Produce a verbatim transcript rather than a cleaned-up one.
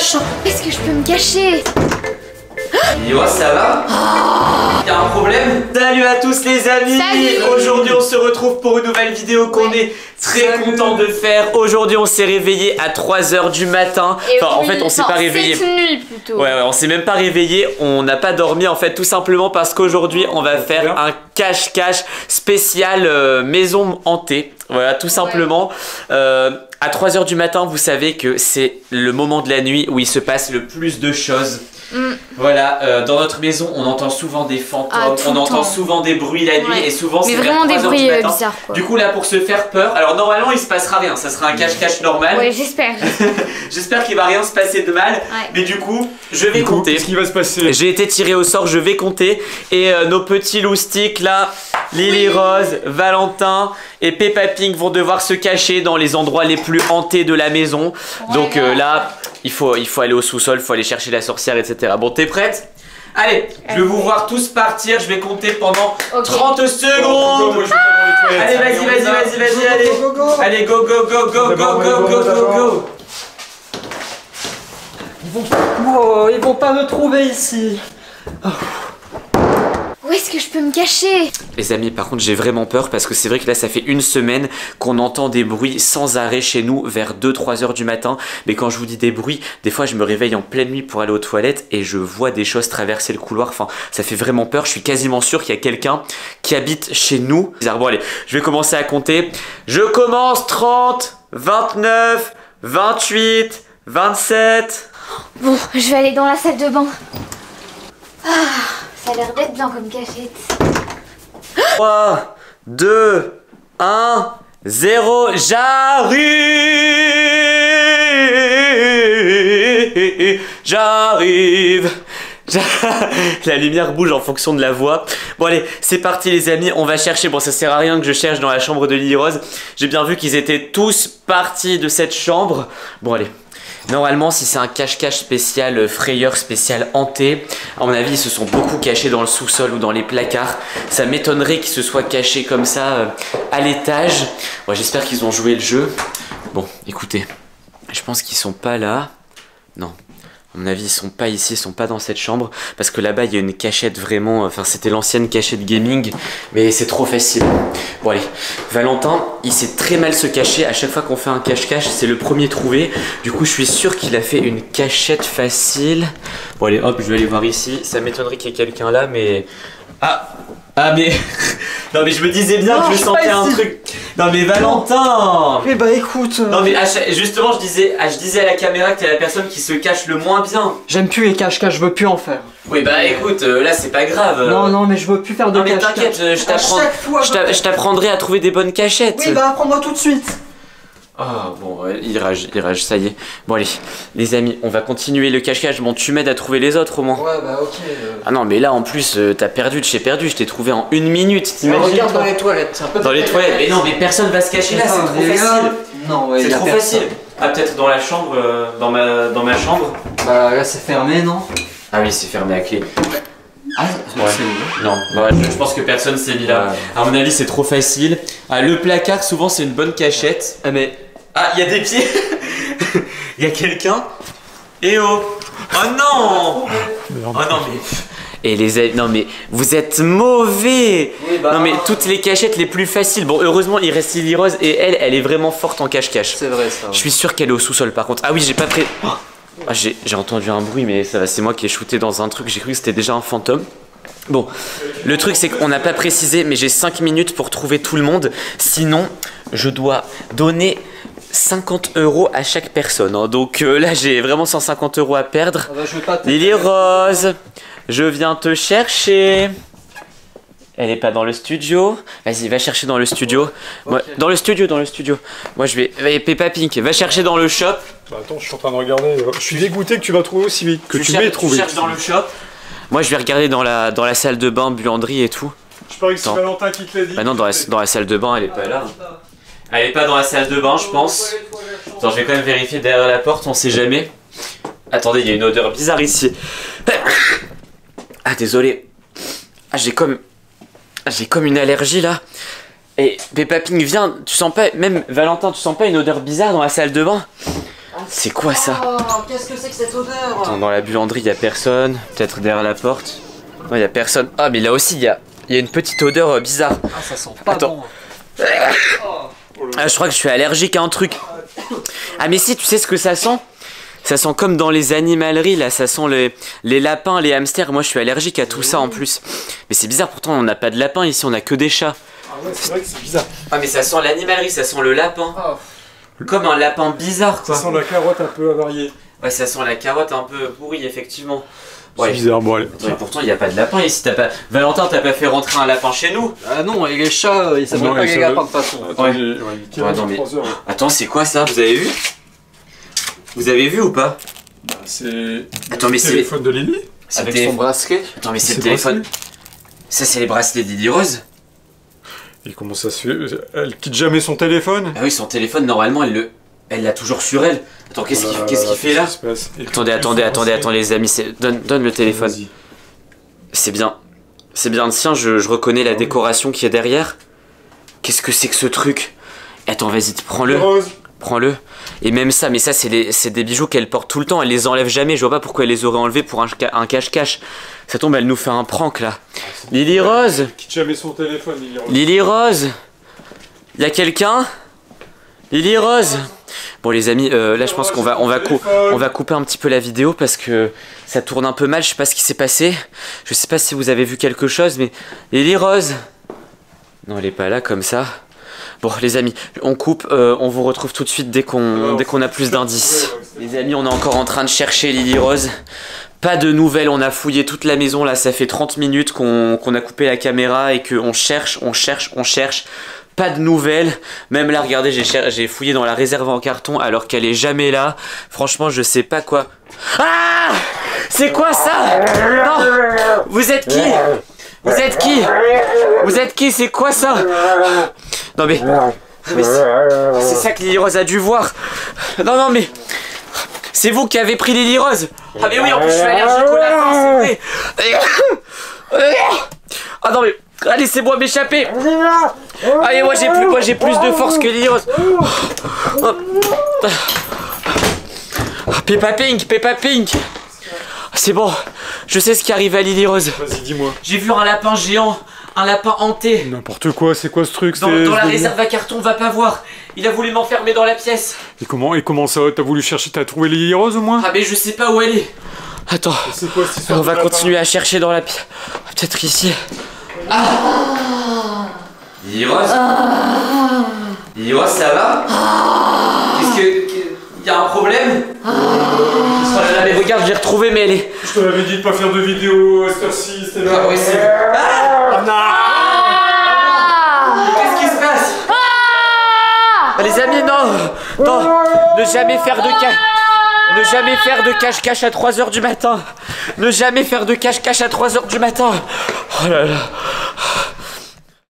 méchant. Est-ce que je peux me cacher? Yo, ça va? Oh. Y'a un problème? Salut à tous les amis. Aujourd'hui on se retrouve pour une nouvelle vidéo qu'on ouais. est très content de faire. Aujourd'hui on s'est réveillé à trois heures du matin. Et enfin oui, en fait on s'est pas réveillé. Cette nuit plutôt. Ouais ouais, on s'est même pas réveillé. On n'a pas dormi en fait, tout simplement parce qu'aujourd'hui on va faire un cache-cache spécial euh, maison hantée. Voilà, tout simplement. Ouais. Euh, à trois heures du matin, vous savez que c'est le moment de la nuit où il se passe le plus de choses. Mm. Voilà, euh, dans notre maison, on entend souvent des fantômes, ah, on entend temps. souvent des bruits la nuit, ouais. et souvent c'est vraiment des bruits du matin. bizarres. Quoi. Du coup, là, pour se faire peur, alors normalement, il se passera rien, ça sera un cache-cache normal. Ouais, j'espère. J'espère qu'il va rien se passer de mal, ouais. mais du coup, je vais du coup, compter. Qu'est-ce qui va se passer? J'ai été tiré au sort, je vais compter, et euh, nos petits loustiques là, Lily oui. Rose, Valentin et Peppa Pig vont devoir se cacher dans les endroits les plus hantés de la maison. Ouais, Donc euh, là, il faut, il faut aller au sous-sol, il faut aller chercher la sorcière, et cetera. Bon, t'es prête? Allez, je vais vous voir tous partir, je vais compter pendant okay. trente secondes. Go, go, go, ah allez, vas-y, vas-y, vas-y, vas-y, allez. Go, go, go. Allez, go, go, go, go, go, go, go, go, go. Ils vont, oh, ils vont pas me trouver ici. Oh. Où est-ce que je peux me cacher? Les amis, par contre j'ai vraiment peur parce que c'est vrai que là ça fait une semaine qu'on entend des bruits sans arrêt chez nous vers deux trois heures du matin. Mais quand je vous dis des bruits, des fois je me réveille en pleine nuit pour aller aux toilettes et je vois des choses traverser le couloir. Enfin, ça fait vraiment peur. Je suis quasiment sûr qu'il y a quelqu'un qui habite chez nous. Bon allez, je vais commencer à compter. Je commence. Trente, vingt-neuf, vingt-huit, vingt-sept. Bon, je vais aller dans la salle de bain. Ah, ça a l'air d'être bien comme cachette. trois, deux, un, zéro, j'arrive. J'arrive. La lumière bouge en fonction de la voix. Bon allez, c'est parti les amis, on va chercher. Bon, ça sert à rien que je cherche dans la chambre de Lily Rose. J'ai bien vu qu'ils étaient tous partis de cette chambre. Bon allez. Normalement, si c'est un cache-cache spécial, frayeur spécial hanté, à mon avis, ils se sont beaucoup cachés dans le sous-sol ou dans les placards. Ça m'étonnerait qu'ils se soient cachés comme ça euh, à l'étage. Bon, j'espère qu'ils ont joué le jeu. Bon, écoutez, je pense qu'ils sont pas là. Non. À mon avis, ils sont pas ici, ils sont pas dans cette chambre. Parce que là-bas, il y a une cachette vraiment... Enfin, c'était l'ancienne cachette gaming. Mais c'est trop facile. Bon, allez. Valentin, il sait très mal se cacher. À chaque fois qu'on fait un cache-cache, c'est le premier trouvé. Du coup, je suis sûr qu'il a fait une cachette facile. Bon, allez, hop, je vais aller voir ici. Ça m'étonnerait qu'il y ait quelqu'un là, mais... Ah Ah, mais... Non, mais je me disais bien non, que je sentais un truc... Non mais Valentin! Eh bah écoute... Non mais justement je disais, je disais à la caméra que t'es la personne qui se cache le moins bien. J'aime plus les cache-cache, je veux plus en faire. Oui bah écoute, euh, là c'est pas grave. Non non mais je veux plus faire de cache-cache. Non mais t'inquiète, je t'apprends. Je t'apprendrai à trouver des bonnes cachettes. Oui bah apprends-moi tout de suite. Ah oh, bon, il rage, il rage, ça y est. Bon allez, les amis, on va continuer le cache-cache. Bon, tu m'aides à trouver les autres au moins. Ouais bah ok. Euh... Ah non mais là en plus, euh, t'as perdu de chez perdu, je t'ai trouvé en une minute, t'imagines? Regarde dans les toilettes. Un peu dans les toilettes, mais non mais personne va se cacher là, c'est trop facile. Non ouais, c'est trop facile. Ah peut-être dans la chambre, euh, dans, ma, dans ma chambre. Bah là c'est fermé non? Ah oui c'est fermé à clé. Ah, ouais. C'est non, bah, je, je pense que personne s'est mis là. Ouais. À mon avis, c'est trop facile. Ah, le placard, souvent, c'est une bonne cachette. Ah, mais. Ah, il y a des pieds. Il y a quelqu'un. Eh oh. Oh non. Oh non, mais. Et les non mais vous êtes mauvais. Oui, bah, non mais toutes les cachettes les plus faciles. Bon heureusement il reste Lily Rose et elle, elle est vraiment forte en cache-cache. C'est vrai ça. Ouais. Je suis sûr qu'elle est au sous-sol par contre. Ah oui j'ai pas pré... Oh. Ah, j'ai entendu un bruit mais ça va, c'est moi qui ai shooté dans un truc, j'ai cru que c'était déjà un fantôme. Bon, le truc c'est qu'on n'a pas précisé mais j'ai cinq minutes pour trouver tout le monde. Sinon, je dois donner cinquante euros à chaque personne. Hein. Donc euh, là j'ai vraiment cent cinquante euros à perdre. Ah bah, je veux pas Lily Rose, je viens te chercher. Elle est pas dans le studio. Vas-y, va chercher dans le studio. Okay. Moi, dans le studio, dans le studio. Moi, je vais... Et Peppa Pig, va chercher dans le shop. Bah attends, je suis en train de regarder. Je suis dégoûté que tu vas trouver aussi vite. Que tu, tu m'aies trouvé. Tu cherches dans le shop. Moi, je vais regarder dans la, dans la salle de bain, buanderie et tout. Je parie que c'est Valentin qui te l'a dit. Bah non, dans la, dans la salle de bain, elle est pas là. Elle est pas dans la salle de bain, je pense. Attends, je vais quand même vérifier derrière la porte, on sait jamais. Attendez, il y a une odeur bizarre ici. Ah, désolé. Ah, j'ai comme... J'ai comme une allergie là. Et Peppa Pig, viens, tu sens pas, même Valentin, tu sens pas une odeur bizarre dans la salle de bain? Ah C'est quoi ça? Oh, qu'est-ce que c'est que cette odeur? Attends, dans la buanderie, y a personne. Peut-être derrière la porte. Non, y a personne. Ah, mais là aussi, il y a, y a une petite odeur euh, bizarre. Ah, ça sent pas Attends. bon. Ah, je crois que je suis allergique à un truc. Ah, mais si, tu sais ce que ça sent? Ça sent comme dans les animaleries, là. Ça sent les, les lapins, les hamsters. Moi, je suis allergique à tout ça en plus. Mais c'est bizarre, pourtant, on n'a pas de lapins ici, on a que des chats. Ah ouais, c'est vrai que c'est bizarre. Ah, mais ça sent l'animalerie, ça sent le lapin. Oh. Comme un lapin bizarre, quoi. Ça sent la carotte un peu avariée. Ouais, ça sent la carotte un peu pourrie, effectivement. C'est Ouais. bizarre, bon allez. Ouais, pourtant, il n'y a pas de lapin ici. T'as pas... Valentin, t'as pas fait rentrer un lapin chez nous? Ah non, et les chats, ils savent Non, pas ils les savent- lapins de toute façon. Attendez, ouais, nickel, Ouais, non, mais- trois heures, ouais. Attends, c'est quoi ça? Vous avez vu? Vous avez vu ou pas? Bah, c'est Attends, mais le c'est... téléphone de Lily. c'est Avec le son télé- bracelet. Attends, mais c'est le C'est téléphone... bracelet. Ça, c'est les bracelets d'Lily Rose? Et comment ça se fait? Elle quitte jamais son téléphone. Ah oui, son téléphone, normalement, elle le... Elle l'a toujours sur elle. Attends, qu'est-ce qu'il Voilà, qu'est-ce qu'il fait là? qu'est-ce qui se passe? Et Attendez, puis, attendez, il faut attendez, bracelet. attendez, les amis. c'est- Donne, donne le téléphone. Vas-y. C'est bien. C'est bien le sien, je, je reconnais la Ah oui. décoration qui est derrière. Qu'est-ce que c'est que ce truc? Attends, vas-y, prends-le. Rose. Prends-le. Et même ça, mais ça, c'est les- c'est des bijoux qu'elle porte tout le temps. Elle les enlève jamais. Je vois pas pourquoi elle les aurait enlevés pour un ca- un cache-cache. Ça tombe, elle nous fait un prank là. Lily Rose. Quitte jamais son téléphone, Lily Rose. Lily Rose. Y'a quelqu'un? Lily Rose. Bon les amis, euh, là je pense qu'on va, on va, cou- on va couper un petit peu la vidéo parce que ça tourne un peu mal. Je sais pas ce qui s'est passé. Je sais pas si vous avez vu quelque chose, mais Lily Rose. Non, elle est pas là comme ça. Bon les amis, on coupe, euh, on vous retrouve tout de suite dès qu'on dès qu'on a plus d'indices. Les amis, on est encore en train de chercher Lily Rose. Pas de nouvelles, on a fouillé toute la maison là, ça fait trente minutes qu'on qu'on a coupé la caméra et qu'on cherche, on cherche, on cherche. Pas de nouvelles, même là regardez, j'ai cher- j'ai fouillé dans la réserve en carton alors qu'elle est jamais là. Franchement, je sais pas quoi. Ah! C'est quoi ça? Non! Vous êtes qui? Vous êtes qui? Vous êtes qui? C'est quoi ça? Non mais... mais c'est c'est ça que Lily Rose a dû voir. Non non mais... C'est vous qui avez pris Lily Rose. Ah mais oui, en plus je suis allergique au lapin, c'est vrai. Ah non mais... Laissez-moi m'échapper. Allez, moi j'ai plus, moi j'ai plus de force que Lily Rose. Oh. Peppa Pink, Peppa Pink. C'est bon, je sais ce qui arrive à Lily Rose. Vas-y, dis-moi. J'ai vu un lapin géant, un lapin hanté. N'importe quoi, c'est quoi ce truc? Dans, c'est- dans la c'est- réserve à carton, on va pas voir. Il a voulu m'enfermer dans la pièce. Et comment, et comment ça? T'as voulu chercher, t'as trouvé Lily Rose au moins? Ah mais je sais pas où elle est. Attends, C'est quoi cette histoire on de va lapin? continuer à chercher dans la pièce. Peut-être ici. Ah. Lily Rose. Lily Rose, ça va? Qu'est-ce que... Il y a un problème? Oh là là, mais regarde, je l'ai retrouvée, mais elle est... Je te l'avais dit de pas faire de vidéo à cette heure-ci, c'était là. Ah oui, c'est... Ah Qu'est-ce qui se passe? Ah, les amis, non. Non, ne jamais faire de cache... Ne jamais faire de cache-cache à trois heures du matin. Ne jamais faire de cache-cache à trois heures du matin. Oh là là.